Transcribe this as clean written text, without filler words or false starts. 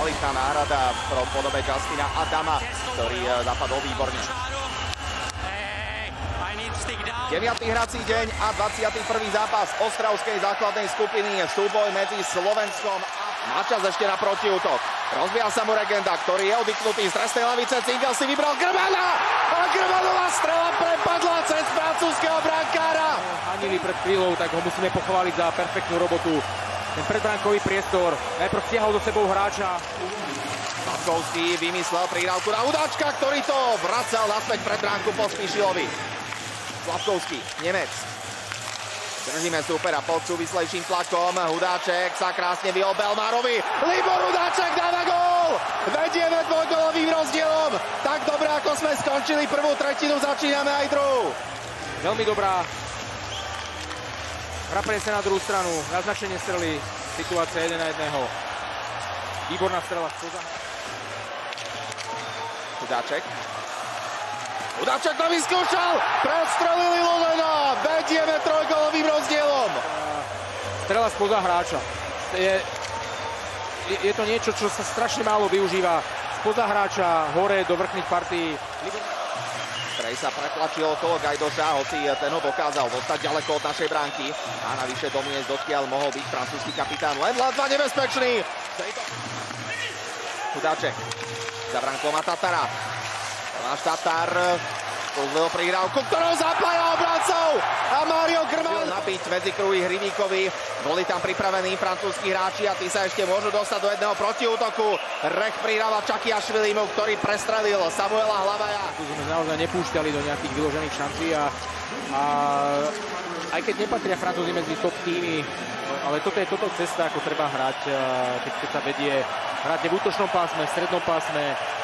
kvalitná náhrada v podobe Justina Adama, ktorý zapadol výborne. 9. hrací deň a 21. zápas ostravskej základnej skupiny. Súboj medzi Slovenskom a má čas ešte na protiútok. Rozbieha sa mu Regenda, ktorý je odyknutý z trestnej lavice. Cingel si vybral Grbana a Grbanová strela prepadla cez francúzskeho brankára. Hanili pred chvíľou, tak ho musíme pochváliť za perfektnú robotu. Ten predbránkový priestor, najprv stiahol do sebou hráča. Slavkovský vymyslel prihrávku na Hudáčka, ktorý to vracal naspäť pred bránku Pospíšilovi. Slavkovský, Nemec. Držíme súpera pod súvislejším tlakom. Hudáček sa krásne vyhol Belmárovi. Libor Hudáček dáva gól! Vedieme dvojgólovým rozdielom. Tak dobre, ako sme skončili prvú tretinu, začíname aj druhú. Veľmi dobrá. Hra preniesie na druhú stranu. Naznačenie strely. Situácia 1-1. Výborná strela spoza. Hudáček. Hudáček to vyskúšal, predstrelili Lulena, vedieme trojgólovým rozdielom. Strela spoza hráča. Je to niečo, čo sa strašne málo využíva. Spoza hráča, hore do vrchných partií. Trej sa pretlačil okolo Gajdoša, hoci ten ho dokázal dostať ďaleko od našej bránky. A navyše do miest, odkiaľ mohol byť francúzsky kapitán. Len Ladva nebezpečný. Hudáček. Za bránkou má Tatara. Náš Tatar pozlil prihrávku, ktorou zapája obrancov a Mário Grman napiť medzi kruhy Hrivíkovi. Boli tam pripravení francúzski hráči a tí sa ešte môžu dostať do jedného protiútoku. Rech prihráva Čakiašvilimu, ktorý prestrelil Samuela Hlavaja. Tu sme naozaj nepúšťali do nejakých vyložených šancí a aj keď nepatria Francúzi medzi top týmy, ale toto je cesta, ako treba hrať, keď sa vedie. Hráte v útočnom pásme, v strednom pásme,